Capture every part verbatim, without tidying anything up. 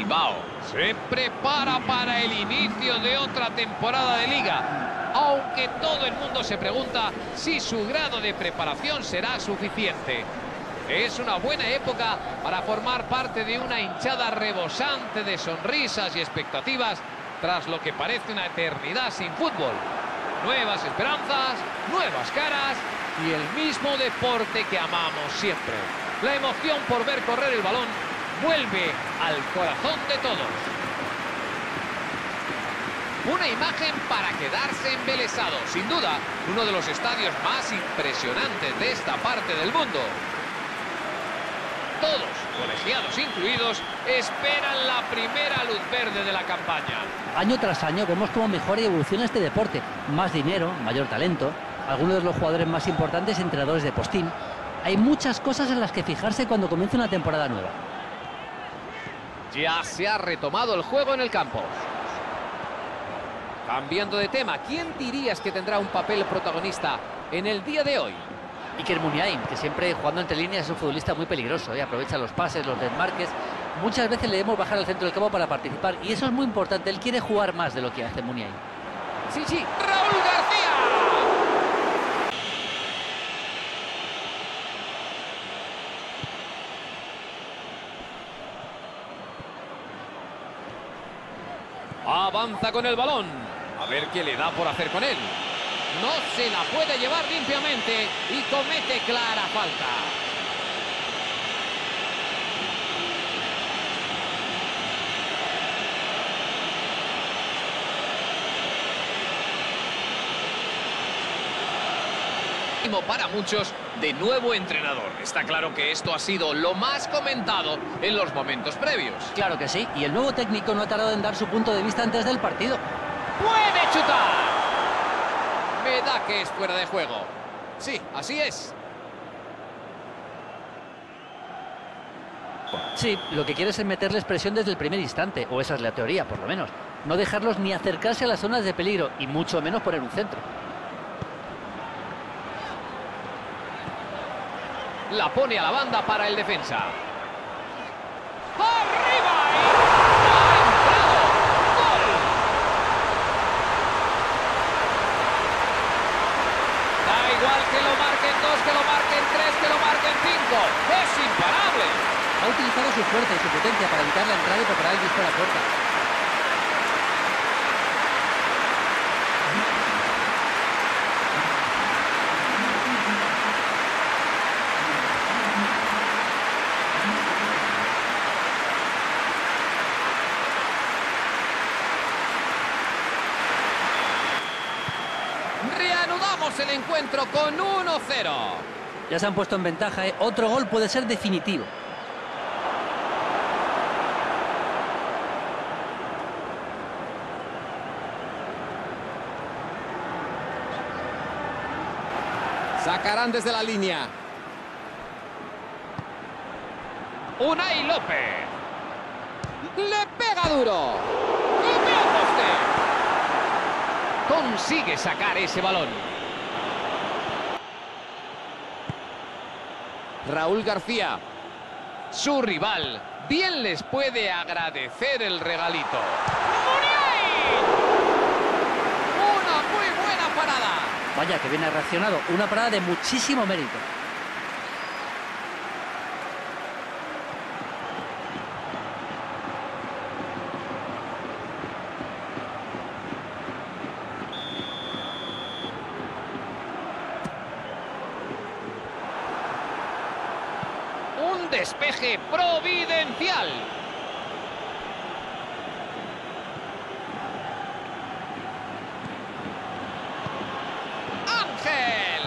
Bilbao. Se prepara para el inicio de otra temporada de Liga, aunque todo el mundo se pregunta si su grado de preparación será suficiente. Es una buena época para formar parte de una hinchada rebosante de sonrisas y expectativas tras lo que parece una eternidad sin fútbol. Nuevas esperanzas, nuevas caras y el mismo deporte que amamos siempre. La emoción por ver correr el balón vuelve al corazón de todos. Una imagen para quedarse embelesado. Sin duda, uno de los estadios más impresionantes de esta parte del mundo. Todos, colegiados incluidos, esperan la primera luz verde de la campaña. Año tras año vemos cómo mejora y evoluciona este deporte. Más dinero, mayor talento, algunos de los jugadores más importantes entrenadores de postín. Hay muchas cosas en las que fijarse cuando comienza una temporada nueva. Ya se ha retomado el juego en el campo. Cambiando de tema, ¿quién dirías que tendrá un papel protagonista en el día de hoy? Iker Muniain, que siempre jugando entre líneas es un futbolista muy peligroso, ¿eh? Aprovecha los pases, los desmarques. Muchas veces le debemos bajar al centro del campo para participar y eso es muy importante. Él quiere jugar más de lo que hace Muniain. Sí, sí, Raúl García. Avanza con el balón. A ver qué le da por hacer con él. No se la puede llevar limpiamente y comete clara falta. Para muchos, de nuevo entrenador. Está claro que esto ha sido lo más comentado en los momentos previos. Claro que sí, y el nuevo técnico no ha tardado en dar su punto de vista antes del partido. ¡Puede chutar! Me da que es fuera de juego. Sí, así es. Sí, lo que quiere es meterles presión desde el primer instante, o esa es la teoría, por lo menos. No dejarlos ni acercarse a las zonas de peligro, y mucho menos poner un centro. La pone a la banda para el defensa. ¡Arriba! ¡Ha entrado! ¡Gol! Da igual que lo marquen dos, que lo marquen tres, que lo marquen cinco. ¡Es imparable! Ha utilizado su fuerza y su potencia para evitar la entrada y preparar el disparo a puerta. Reanudamos el encuentro con uno cero. Ya se han puesto en ventaja, ¿eh? Otro gol puede ser definitivo. Sacarán desde la línea. Unai López. Le pega duro. ¡Come al poste! Consigue sacar ese balón. Raúl García. Su rival. Bien les puede agradecer el regalito. ¡Muniain! Una muy buena parada. Vaya, que bien ha reaccionado. Una parada de muchísimo mérito. Un despeje providencial. Ángel.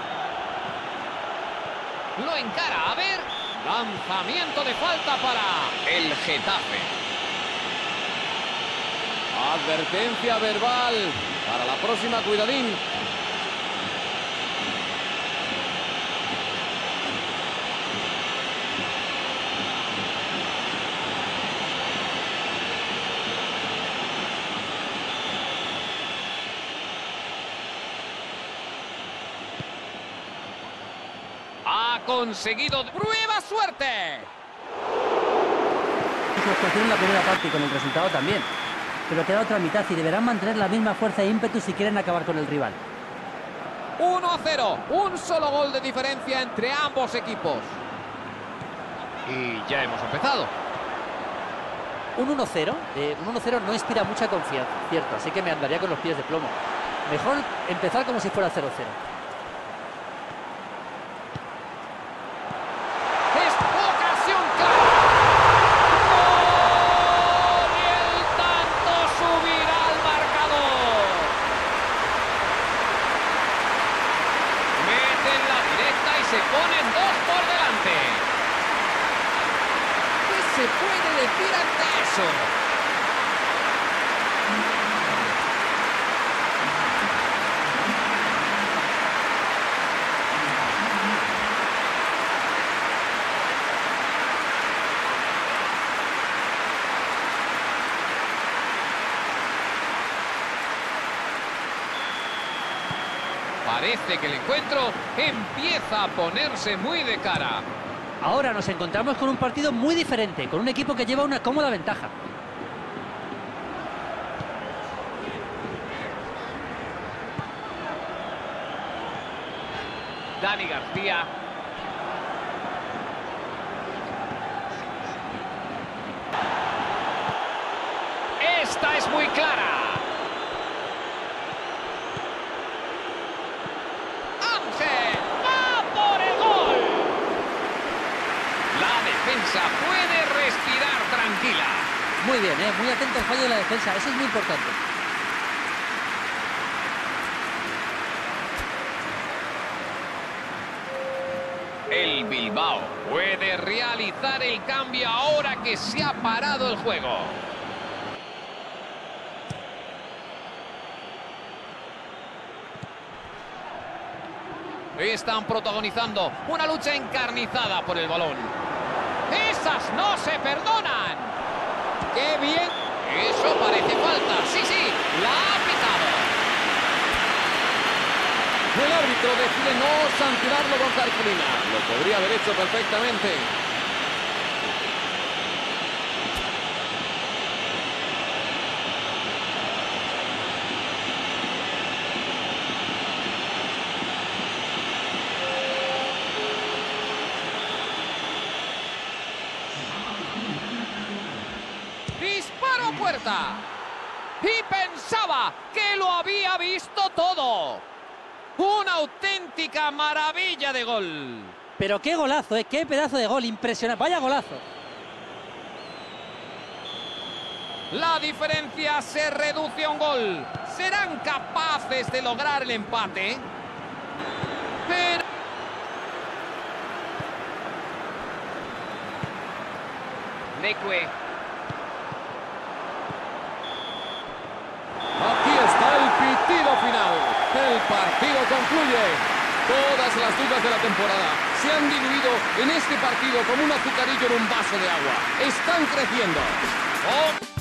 Lo encara, a ver. Lanzamiento de falta para el Getafe. Advertencia verbal. Para la próxima, cuidadín. Ha conseguido prueba suerte. se los cogió en la primera parte y con el resultado también. Pero queda otra mitad y deberán mantener la misma fuerza e ímpetu si quieren acabar con el rival. uno a cero, un solo gol de diferencia entre ambos equipos. Y ya hemos empezado. Un uno cero, eh, un uno cero no inspira mucha confianza, cierto, así que me andaría con los pies de plomo. Mejor empezar como si fuera cero cero. Es ocasión clara. ¡Gol! Y el tanto subirá al marcador. Meten la directa y se ponen dos por delante. ¿Qué se puede decir ante eso? Parece que el encuentro empieza a ponerse muy de cara. Ahora nos encontramos con un partido muy diferente, con un equipo que lleva una cómoda ventaja. Dani García. Esta es muy clara. Ángel va por el gol. La defensa puede respirar tranquila. Muy bien, ¿eh? Muy atento al fallo de la defensa, eso es muy importante. El Bilbao puede realizar el cambio ahora que se ha parado el juego. Están protagonizando una lucha encarnizada por el balón. ¡Esas no se perdonan! ¡Qué bien! Eso parece falta. Sí, sí, la ha pitado. El árbitro decide no sancionarlo con cartulina. Lo podría haber hecho perfectamente. ¡Disparo a puerta! Y pensaba que lo había visto todo. Una auténtica maravilla de gol. Pero qué golazo, ¿eh? Qué pedazo de gol, impresionante. Vaya golazo. La diferencia se reduce a un gol. ¿Serán capaces de lograr el empate? Pero... Leque. Aquí está el pitido final. El partido concluye. Todas las dudas de la temporada se han diluido en este partido como un azucarillo en un vaso de agua. Están creciendo. Oh.